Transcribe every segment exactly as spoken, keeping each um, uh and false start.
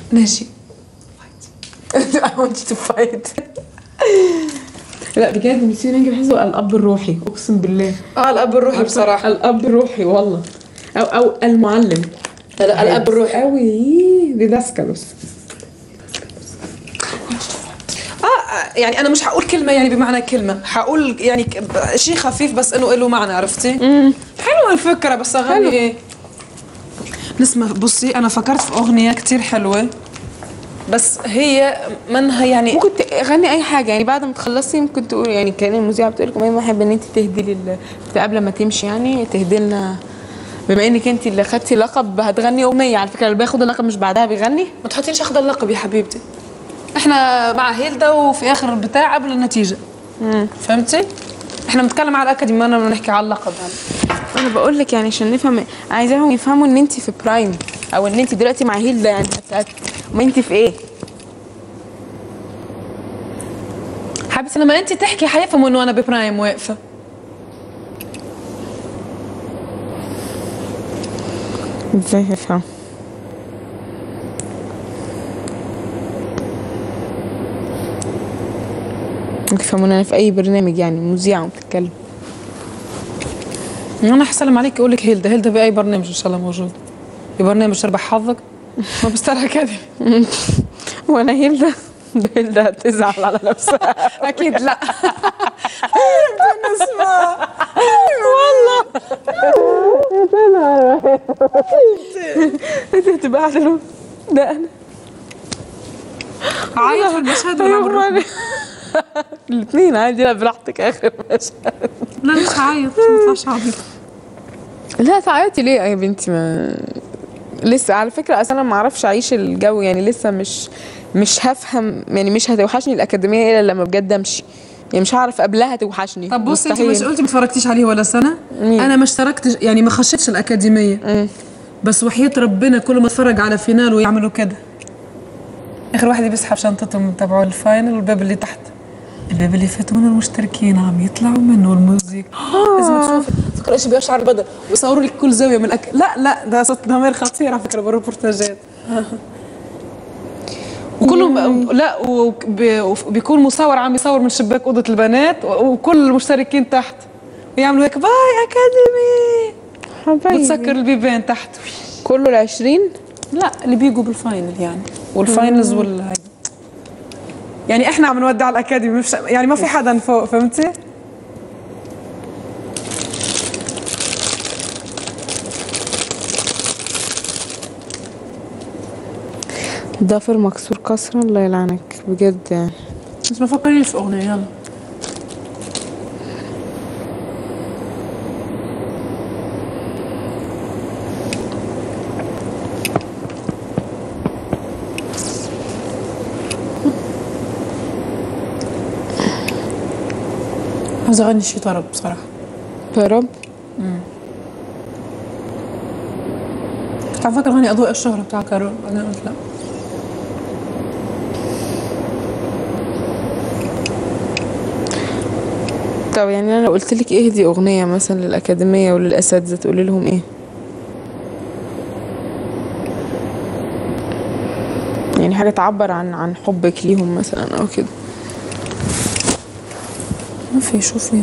ناجي I want you to fight. لا بجد مسيو ناجي بحسه الاب الروحي اقسم بالله. اه الاب الروحي بصراحه. الاب الروحي والله، او او المعلم. لا الاب الروحي قوي ديداسكالوس. اه يعني انا مش هقول كلمه يعني بمعنى كلمه، هقول يعني شيء خفيف بس انه له معنى، عرفتي؟ امم حلوه الفكره بس اغني ايه؟ نسمع. بصي انا فكرت في اغنيه كتير حلوه بس هي منها يعني ممكن تغني اي حاجه يعني بعد ما تخلصي ممكن تقول يعني كان المذيعه بتقول لكم ما احب ان انت تهدي لل قبل ما تمشي يعني تهدي لنا، بما انك انت اللي خدتي لقب هتغني اغنيه. على فكره اللي بياخد اللقب مش بعدها بيغني. ما تحطينيش اخد اللقب يا حبيبتي، احنا مع هيلدا وفي اخر البتاع قبل النتيجه. امم فهمتي؟ احنا بنتكلم على الاكاديمي، ما انا بنحكي على اللقب هلا. انا بقول لك يعني عشان نفهم، عايزاهم يفهموا ان انت في برايم او ان انت دلوقتي مع هيلدا يعني ما انت في ايه. حبيبتي لما انت تحكي حيفهموا انه انا ببرايم واقفه. ازاي هفهم؟ يفهموا ان انا في اي برنامج يعني مذيعه وبتتكلم. انا هسلم عليك اقول لك هيلدا، هيلدا باي برنامج ان شاء الله موجود. ببرنامج تربح حظك ما بسترها كده. وانا هيلدا هيلدا هتزعل على نفسها. اكيد لا. نسمع والله انت هتبقى قاعده ده انا عايز في المشهد ولا الاثنين عادي. لا براحتك اخر مشهد. لا مش هعيط، ما ينفعش اعيط. لا تعيطي ليه يا بنتي؟ ما لسه على فكره اصلا ما اعرفش اعيش الجو يعني، لسه مش مش هفهم يعني، مش هتوحشني الاكاديميه الا لما بجد امشي يعني، مش هعرف قبلها توحشني. طب بصي انت مش قلتي ما اتفرجتيش عليه ولا سنه؟ مم. انا ما اشتركتش يعني ما خشيتش الاكاديميه. مم. بس وحياه ربنا كل ما اتفرج على فينال ويعملوا كده اخر واحد بيسحب شنطتهم تبعوا الفاينل والباب اللي تحت، الباب اللي فاتوا من المشتركين عم يطلعوا منه الموزيك. لازم تشوفي فكرة ايش بيشعر البدن ويصوروا لك كل زاويه من الأك... لا لا ده صوت ضمير خطير على فكره بالريبورتاجات. وكلهم لا وبيكون مصور عم يصور من شباك اوضه البنات وكل المشتركين تحت ويعملوا هيك باي اكاديمي حبايبي بتسكر البيبان تحت كله العشرين. لا اللي بيجوا بالفاينل يعني والفاينلز وال يعني احنا عم نودع الاكاديمي مش يعني ما في حدا فوق. فهمتي؟ ضافر مكسور كسرا الله يلعنك بجد يعني. بس ما فكريش في اغنيه يلا. عايزه اغني شي طرب بصراحه. طرب؟ امم كنت عم فكر اغني اضواء الشهره بتاع كارول بعدين قلت لا. طب يعني انا لو قلت لك اهدي اغنيه مثلا للاكاديميه وللاساتذه تقولي لهم ايه؟ يعني حاجه تعبر عن عن حبك ليهم مثلا او كده. ما في. شوفي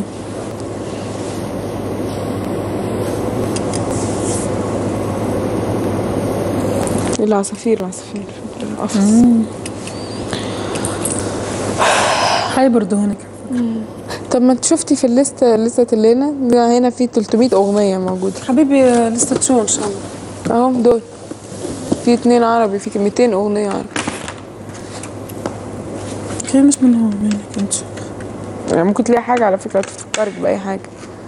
العصافير عصافير هاي برضه هناك. طب ما انت شفتي في الليسته لسته اللي هنا هنا في ثلاثمية اغنيه موجوده حبيبي. لسته شو ان شاء الله اهم دول في اتنين عربي، في مئتين اغنيه عربي. في مش منهم يعني كنت يعني ممكن تلاقي حاجه على فكره تفكرك باي حاجه.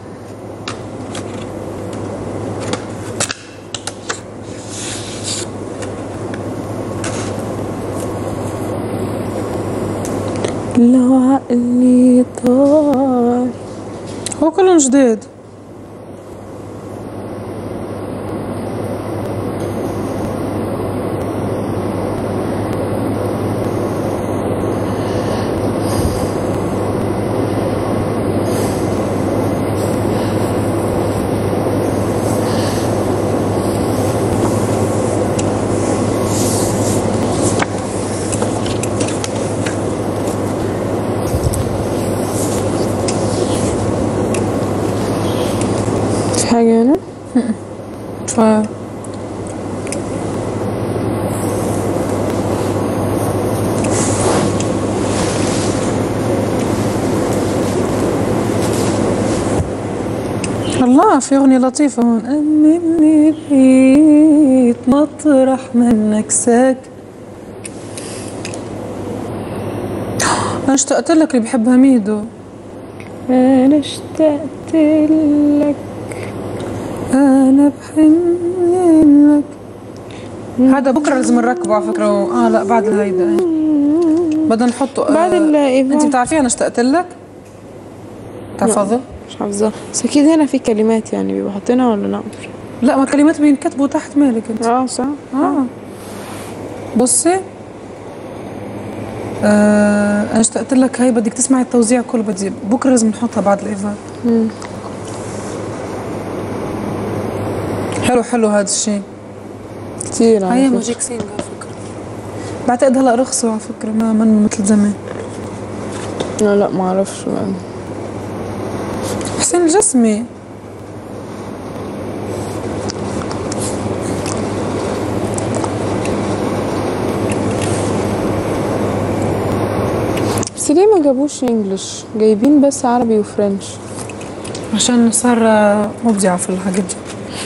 لو عقلي طار هو كلهم جداد. الله في أغنية لطيفة هون. أمني بيت مطرح منك ساك. أنا اشتقت لك اللي بحبها ميدو. أنا اشتقت لك أنا بحن لك. هذا بكرة لازم نركبه على فكرة. آه لا بعد الهيدا بدنا نحطه. آه بعد الإيفون. أنت بتعرفيها أنا اشتقت لك؟ تحفظها؟ مش حافظاها بس أكيد هنا في كلمات يعني بيبقوا حاطينها ولا لا؟ لا ما كلمات بينكتبوا تحت مالك أنت. اه صح. آه بصي آه أنا اشتقت لك. هاي بدك تسمعي التوزيع كله. بدي بكرة لازم نحطها بعد الإيفون. حلو حلو هذا الشيء كثير. هاي ماجيك سينج على فكرة. بعتقد هلا رخصوا على فكرة ما منه مثل زمان. لا لا ما اعرفش. حسين الجسمي بس ليه ما جابوش انجلش؟ جايبين بس عربي وفرنش عشان صار مبدعة في الحاجات دي.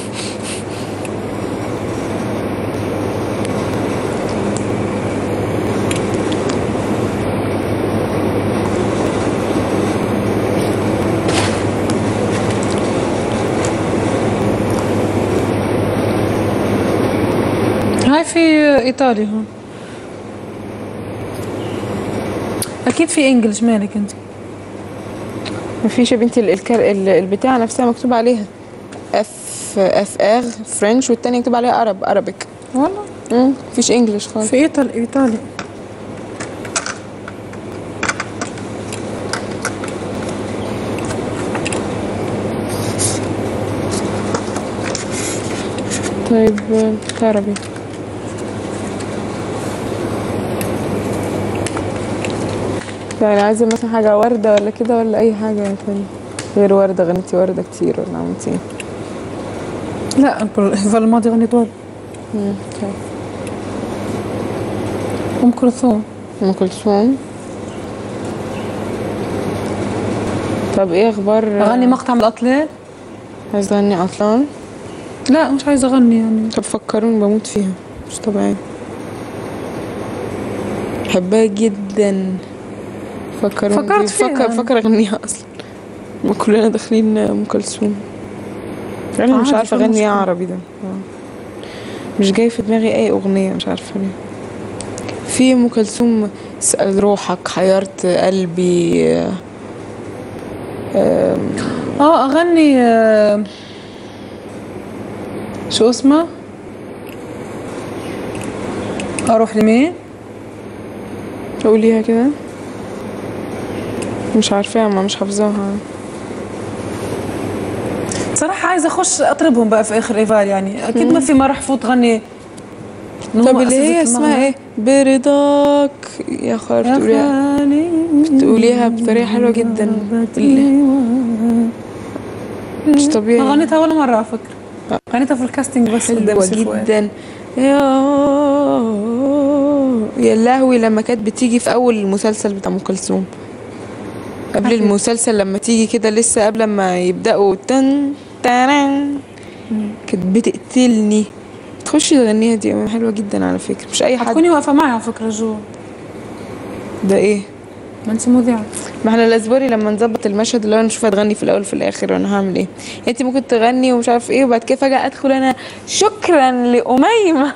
هاي في ايطالي هون. اكيد في انجلش مالك انت. ما فيش يا بنتي. الكر... البتاع نفسها مكتوب عليها اف اف اغ فرنش والتانية مكتوب عليها عرب عربيك. والله امم مفيش انجلش خالص. في ايطالي ايطالي. طيب عربي. يعني عايزة مثلا حاجة وردة ولا كده ولا أي حاجة تانية غير وردة؟ غنيتي وردة كتير ولا عملتي ايه؟ لا الإيفون الماضي غنيت وردة. امم أم كلثوم. أم كلثوم. طب ايه أخبار؟ أغني مقطع من الأطلال. عايزة تغني أطلال؟ لا مش عايزة أغني يعني. طب فكروني بموت فيها مش طبيعي. بحبها جدا. فكروني فكرت فيها. فكر فكر أغنيها أصلا. ما كلنا داخلين أم كلثوم. أنا مش عارفة أغني ايه عربي ده. مش جاي في دماغي أي أغنية مش عارفة ليه. في أم كلثوم سأل روحك حيرت قلبي. اه أغني آه شو اسمه؟ أروح لمين؟ قوليها كده. مش عارفاها ما مش حافظاها صراحة. عايزة أخش أطربهم بقى في آخر إيفال يعني. أكيد ما في ما راح فوت غني. طب اللي هي اسمها ايه؟ برضاك يا خالد. بتقوليها بتقوليها بطريقة حلوة جدا. مش طبيعي. ما غنيتها ولا مرة على فكرة. غنيتها في الكاستنج بس. حلوة جدا. يا يا لهوي لما كانت بتيجي في أول المسلسل بتاع أم كلثوم قبل المسلسل لما تيجي كده لسه قبل ما يبدأوا تن تران كانت بتقتلني. تخشي تغنيها دي حلوة جدا على فكرة. مش أي حد. هتكوني واقفة معي على فكرة جو. ده ايه؟ ما انت مذيعة. ما احنا الاسبوري لما نظبط المشهد اللي هو نشوفها تغني في الاول في الاخر وانا هعمل ايه. انت ممكن تغني ومش عارف ايه وبعد كده فجأة ادخل انا شكرا لأميمة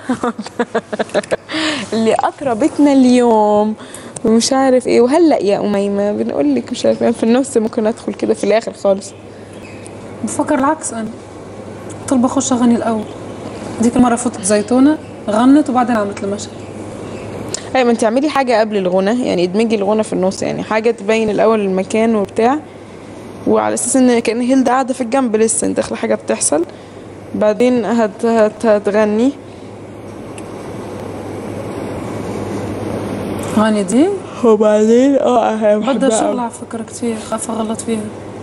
اللي اطربتنا اليوم ومش عارف ايه وهلا يا أميمة بنقول لك مش عارف ايه. في النص ممكن ادخل كده في الاخر خالص. بفكر العكس. انا طلب اخش اغني الاول. ديك المرة فتت زيتونة غنت وبعدين عملت المشهد. ايوه ما انت اعملي حاجه قبل الغنى يعني ادمجي الغنى في النص يعني حاجه تبين الاول المكان وبتاع وعلى اساس ان كان هيلدا قاعده في الجنب لسه انت داخله حاجه بتحصل بعدين هت هت هتغني. غني دي وبعدين اه بدها شغل على فكره كتير. خاف اغلط فيها.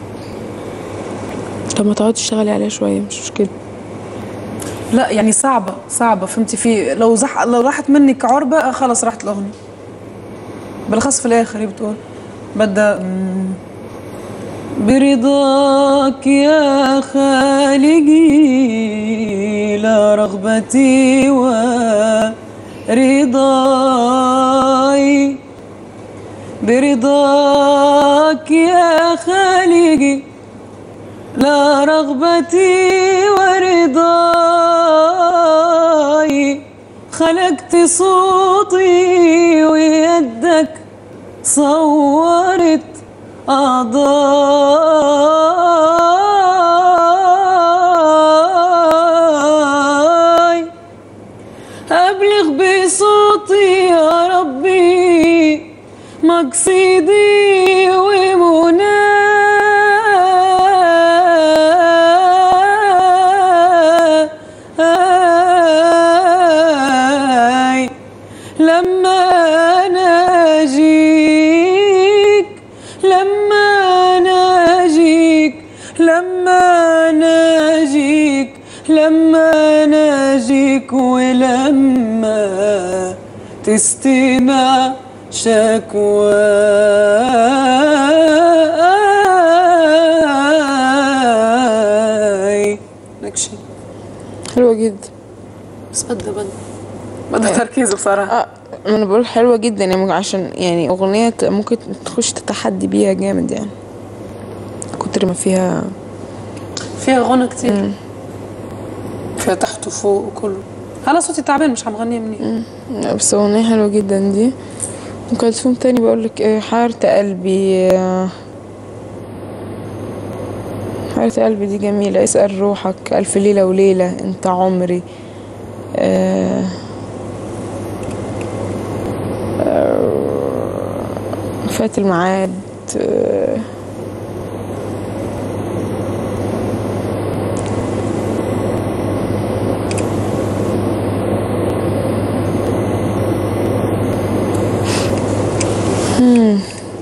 طب ما تقعدي تشتغلي عليها شويه مش مشكله. لا يعني صعبة صعبة فهمتي. في لو زح لو راحت منك عربة خلص راحت الأغنية. بالأخص في الآخر هي بتقول بدها برضاك يا خالقي لا رغبتي ورضاي، برضاك يا خالقي لا رغبتي ورضاي، خلقت صوتي ويدك صورت أعضاي، أبلغ بصوتي يا ربي مقصدي ومناي، لما ناجيك لما ناجيك لما ناجيك لما ناجيك، ولما تستمع شكواي. لك شيء حلوة جدا بس بدها بدها بدها تركيز بصراحة. اه انا بقول حلوة جدا يعني، عشان يعني اغنية ت- ممكن تخش تتحدي بيها جامد يعني، كتر ما فيها فيها غنى كتير، فيها تحت وفوق وكله. انا صوتي تعبان مش عم غنيها منيح. لا، بس اغنية حلوة جدا دي. ام كلثوم تاني بقولك ايه، حارة قلبي. آه، حارة قلبي دي جميلة. اسأل روحك، ألف ليلة وليلة، انت عمري. آه، آه، فات الميعاد. آه، مم.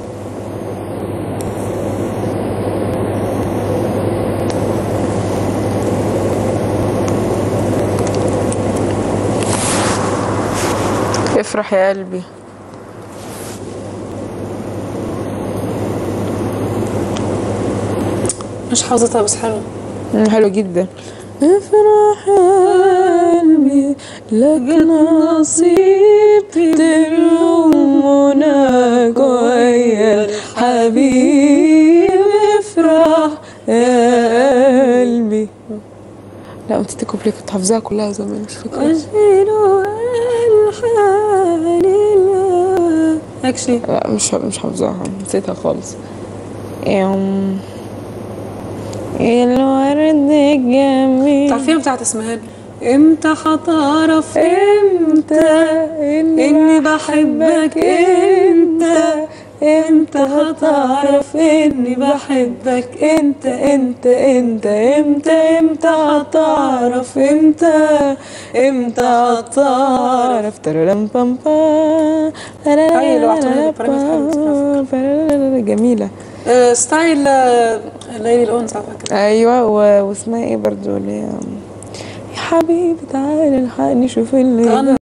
افرح يا قلبي. مش حافظتها بس حلوة. مم، حلو جدا. افرح يا قلبي لك نصيب تلوم مناك ويا الحبيب. افرح يا قلبي. لا انت الكوبليه كنت حافظاها كلها زمان، مش فاكره. أجيله الحال هيك شيء. لا مش مش حافظاها، نسيتها خالص. يوم الورد الجميل. تعرفيها بتاعت اسمها لي امتى حتعرف امتى اني بحبك، امتى امتى هتعرف اني بحبك، انت انت انت امتى امتى هتعرف، امتى امتى هتعرف. ترلم بام بام. هاي لو اعتمدت برامج جميلة. آه، ستايل آه، ليلي الأنثى على فكرة. ايوه و- واسمها ايه برضو اللي هي يا حبيبي تعالى الحقني شوف اللي